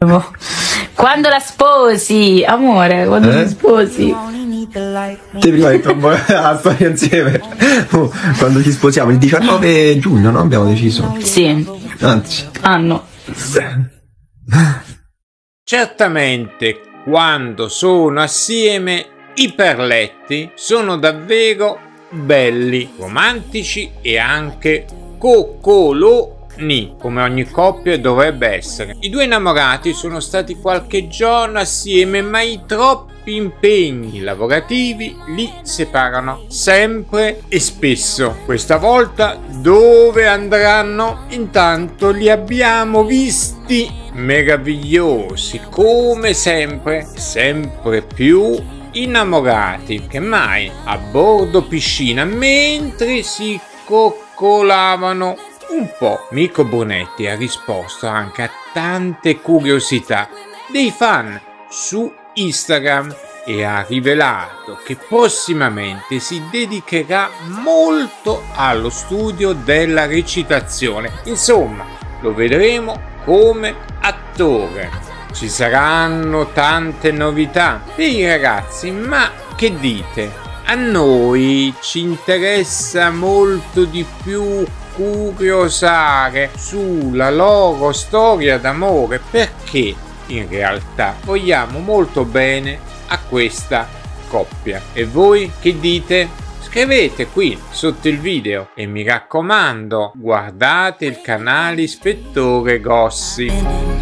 Quando la sposi, amore, quando ti sposi. Te prima hai detto la storia insieme. Quando ci sposiamo, il 19 giugno, no? Abbiamo deciso. Sì. Anzi. Anno. Certamente, quando sono assieme, i perletti sono davvero belli, romantici e anche coccoloni, come ogni coppia dovrebbe essere. I due innamorati sono stati qualche giorno assieme, ma i troppi impegni lavorativi li separano sempre e spesso. Questa volta dove andranno? Intanto li abbiamo visti meravigliosi, come sempre, sempre più innamorati che mai, a bordo piscina, mentre si coccolavano un po'. Mirko Brunetti ha risposto anche a tante curiosità dei fan su Instagram e ha rivelato che prossimamente si dedicherà molto allo studio della recitazione. Insomma, lo vedremo come attore. Ci saranno tante novità per i ragazzi, ma che dite? A noi ci interessa molto di più curiosare sulla loro storia d'amore, perché in realtà vogliamo molto bene a questa coppia. E voi che dite? Scrivete qui sotto il video e mi raccomando, guardate il canale Ispettore Gossi.